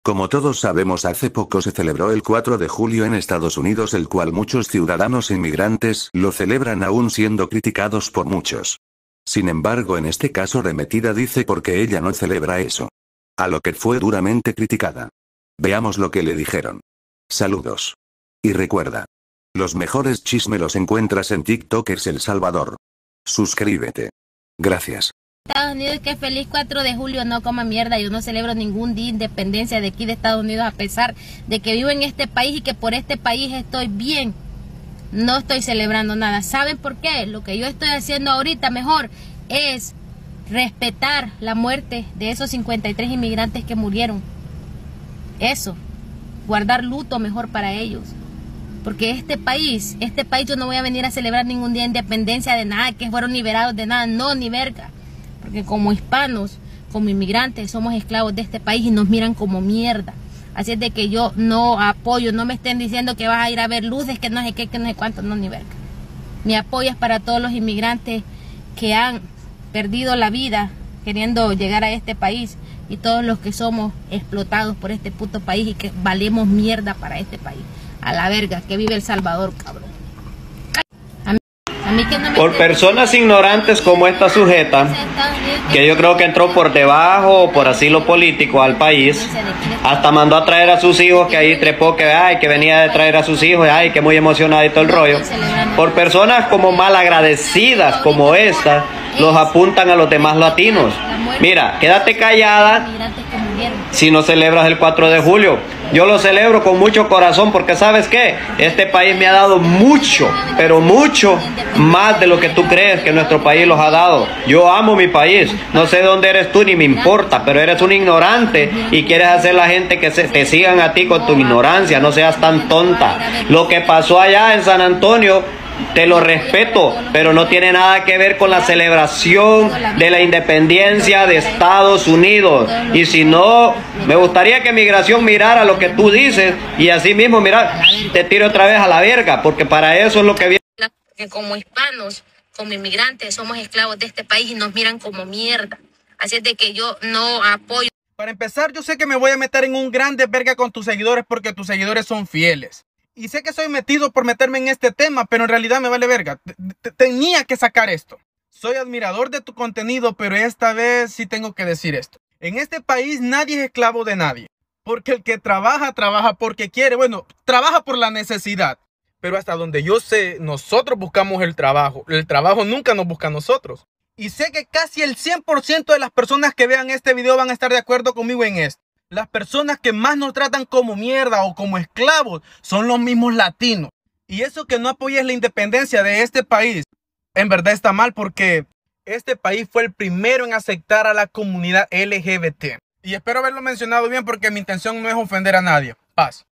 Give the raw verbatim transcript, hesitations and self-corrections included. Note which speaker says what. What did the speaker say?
Speaker 1: Como todos sabemos, hace poco se celebró el cuatro de julio en Estados Unidos, el cual muchos ciudadanos inmigrantes lo celebran aún siendo criticados por muchos. Sin embargo, en este caso Remetida dice por qué ella no celebra eso. A lo que fue duramente criticada. Veamos lo que le dijeron. Saludos. Y recuerda. Los mejores chismes los encuentras en TikTokers El Salvador. Suscríbete. Gracias.
Speaker 2: Estados Unidos, que feliz cuatro de julio, no coma mierda. Yo no celebro ningún día de independencia de aquí de Estados Unidos, a pesar de que vivo en este país y que por este país estoy bien. No estoy celebrando nada. ¿Saben por qué? Lo que yo estoy haciendo ahorita mejor es respetar la muerte de esos cincuenta y tres inmigrantes que murieron. Eso. Guardar luto mejor para ellos. Porque este país, este país yo no voy a venir a celebrar ningún día de independencia de nada, que fueron liberados de nada. No, ni verga. Porque como hispanos, como inmigrantes, somos esclavos de este país y nos miran como mierda. Así es de que yo no apoyo, no me estén diciendo que vas a ir a ver luces, que no sé qué, que no sé cuánto, no, ni verga. Mi apoyo es para todos los inmigrantes que han perdido la vida queriendo llegar a este país y todos los que somos explotados por este puto país y que valemos mierda para este país. A la verga, que vive El Salvador, cabrón. A mí que no me
Speaker 3: por personas ignorantes como esta sujeta, que yo creo que entró por debajo, por asilo político al país, hasta mandó a traer a sus hijos, que ahí trepó, que ay, que venía de traer a sus hijos, ay, que muy emocionada y todo el rollo. Por personas como malagradecidas como esta, los apuntan a los demás latinos. Mira, quédate callada si no celebras el cuatro de julio. Yo lo celebro con mucho corazón porque ¿sabes qué? Este país me ha dado mucho, pero mucho más de lo que tú crees que nuestro país los ha dado. Yo amo mi país. No sé dónde eres tú ni me importa, pero eres un ignorante y quieres hacer la gente que se, te sigan a ti con tu ignorancia. No seas tan tonta. Lo que pasó allá en San Antonio, te lo respeto, pero no tiene nada que ver con la celebración de la independencia de Estados Unidos. Y si no, me gustaría que Migración mirara lo que tú dices y así mismo, mira, te tiro otra vez a la verga, porque para eso es lo que viene.
Speaker 2: Que como hispanos, como inmigrantes, somos esclavos de este país y nos miran como mierda. Así es de que yo no apoyo.
Speaker 4: Para empezar, yo sé que me voy a meter en un grande verga con tus seguidores porque tus seguidores son fieles. Y sé que soy metido por meterme en este tema, pero en realidad me vale verga. Tenía que sacar esto. Soy admirador de tu contenido, pero esta vez sí tengo que decir esto. En este país nadie es esclavo de nadie. Porque el que trabaja, trabaja porque quiere. Bueno, trabaja por la necesidad. Pero hasta donde yo sé, nosotros buscamos el trabajo. El trabajo nunca nos busca a nosotros. Y sé que casi el cien por ciento de las personas que vean este video van a estar de acuerdo conmigo en esto. Las personas que más nos tratan como mierda o como esclavos son los mismos latinos. Y eso que no apoyes la independencia de este país, en verdad está mal porque este país fue el primero en aceptar a la comunidad L G B T. Y espero haberlo mencionado bien porque mi intención no es ofender a nadie. Paz.